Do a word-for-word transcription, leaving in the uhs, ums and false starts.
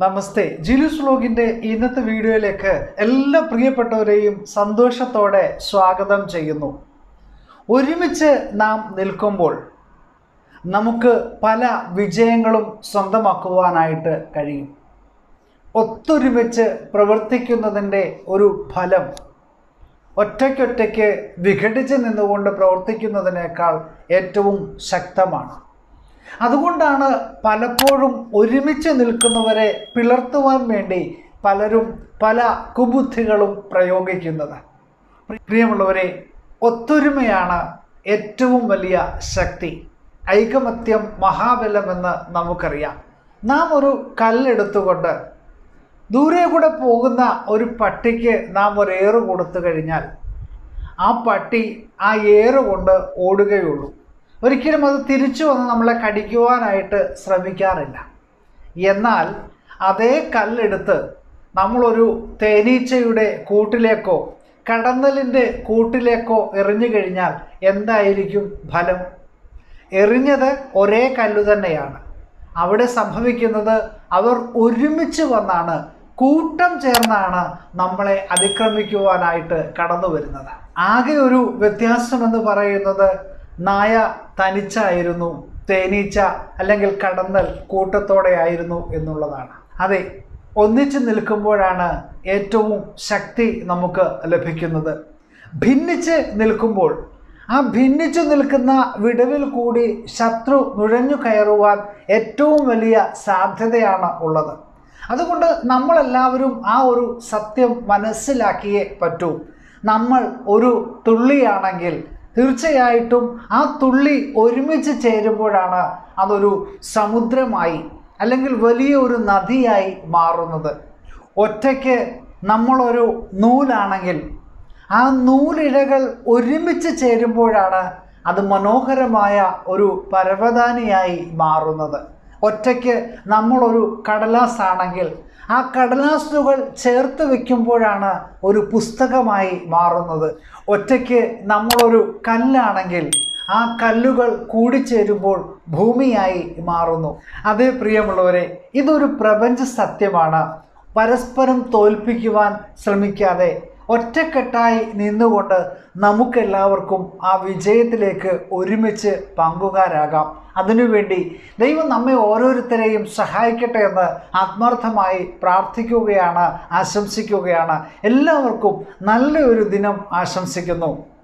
നമസ്തേ. ജിലുസ് വ്ലോഗിൻ്റെ ഇന്നത്തെ വീഡിയോയിലേക്ക് എല്ലാ പ്രിയപ്പെട്ടവരെയും സന്തോഷത്തോടെ സ്വാഗതം ചെയ്യുന്നു. ഒരുമിച്ച് നാം നിൽക്കുമ്പോൾ നമുക്ക് പല വിജയങ്ങളും സ്വന്തമാക്കുവാനായിട്ട് കഴിയും. ഒത്തൊരുമിച്ച് പ്രവർത്തിക്കുന്നതിൻ്റെ ഒരു ഫലം ഒറ്റയ്ക്കൊറ്റയ്ക്ക് വിഘടിച്ച് നിന്നുകൊണ്ട് പ്രവർത്തിക്കുന്നതിനേക്കാൾ ഏറ്റവും ശക്തമാണ്. അതുകൊണ്ടാണ് പലപ്പോഴും ഒരുമിച്ച് നിൽക്കുന്നവരെ പിളർത്തുവാൻ വേണ്ടി പലരും പല കുബുദ്ധികളും പ്രയോഗിക്കുന്നത്. പ്രിയമുള്ളവരെ, ഒത്തൊരുമയാണ് ഏറ്റവും വലിയ ശക്തി. ഐകമത്യം മഹാബലമെന്ന് നമുക്കറിയാം. നാം ഒരു കല്ലെടുത്തുകൊണ്ട് ദൂരെ കൂടെ പോകുന്ന ഒരു പട്ടിക്ക് നാം ഒരു ഏറ് കൊടുത്തു കഴിഞ്ഞാൽ ആ പട്ടി ആ ഏറ് കൊണ്ട് ഓടുകയുള്ളൂ. ഒരിക്കലും അത് തിരിച്ചു വന്ന് നമ്മളെ കടിക്കുവാനായിട്ട് ശ്രമിക്കാറില്ല. എന്നാൽ അതേ കല്ലെടുത്ത് നമ്മളൊരു തേനീച്ചയുടെ കൂട്ടിലേക്കോ കടന്നലിൻ്റെ കൂട്ടിലേക്കോ എറിഞ്ഞു കഴിഞ്ഞാൽ എന്തായിരിക്കും ഫലം? എറിഞ്ഞത് ഒരേ കല്ല് തന്നെയാണ്. അവിടെ സംഭവിക്കുന്നത് അവർ ഒരുമിച്ച് വന്നാണ്, കൂട്ടം ചേർന്നാണ് നമ്മളെ അതിക്രമിക്കുവാനായിട്ട് കടന്നു വരുന്നത്. ആകെ ഒരു വ്യത്യാസമെന്ന് പറയുന്നത് നായ തനിച്ചായിരുന്നു, തേനീച്ച അല്ലെങ്കിൽ കടന്നൽ കൂട്ടത്തോടെ ആയിരുന്നു എന്നുള്ളതാണ്. അതെ, ഒന്നിച്ച് നിൽക്കുമ്പോഴാണ് ഏറ്റവും ശക്തി നമുക്ക് ലഭിക്കുന്നത്. ഭിന്നിച്ച് നിൽക്കുമ്പോൾ ആ ഭിന്നിച്ചു നിൽക്കുന്ന വിടവിൽ കൂടി ശത്രു നുഴഞ്ഞു കയറുവാൻ ഏറ്റവും വലിയ സാധ്യതയാണ് ഉള്ളത്. അതുകൊണ്ട് നമ്മളെല്ലാവരും ആ ഒരു സത്യം മനസ്സിലാക്കിയേ പറ്റൂ. നമ്മൾ ഒരു തുള്ളിയാണെങ്കിൽ തീർച്ചയായിട്ടും ആ തുള്ളി ഒരുമിച്ച് ചേരുമ്പോഴാണ് അതൊരു സമുദ്രമായി അല്ലെങ്കിൽ വലിയ ഒരു നദിയായി മാറുന്നത്. ഒറ്റയ്ക്ക് നമ്മളൊരു നൂലാണെങ്കിൽ ആ നൂലിഴകൾ ഒരുമിച്ച് ചേരുമ്പോഴാണ് അത് മനോഹരമായ ഒരു പരവതാനിയായി മാറുന്നത്. ഒറ്റയ്ക്ക് നമ്മളൊരു കടലാസാണെങ്കിൽ ആ കടലാസുകൾ ചേർത്ത് വയ്ക്കുമ്പോഴാണ് ഒരു പുസ്തകമായി മാറുന്നത്. ഒറ്റയ്ക്ക് നമ്മളൊരു കല്ലാണെങ്കിൽ ആ കല്ലുകൾ കൂടിച്ചേരുമ്പോൾ ഭൂമിയായി മാറുന്നു. അതേ പ്രിയമുള്ളവരെ, ഇതൊരു പ്രപഞ്ച സത്യമാണ്. പരസ്പരം തോൽപ്പിക്കുവാൻ ശ്രമിക്കാതെ ഒറ്റക്കെട്ടായി നിന്നുകൊണ്ട് നമുക്കെല്ലാവർക്കും ആ വിജയത്തിലേക്ക് ഒരുമിച്ച് പങ്കുകാരാകാം. അതിനുവേണ്ടി ദൈവം നമ്മെ ഓരോരുത്തരെയും സഹായിക്കട്ടെ എന്ന് ആത്മാർത്ഥമായി പ്രാർത്ഥിക്കുകയാണ്, ആശംസിക്കുകയാണ്. എല്ലാവർക്കും നല്ലൊരു ദിനം ആശംസിക്കുന്നു.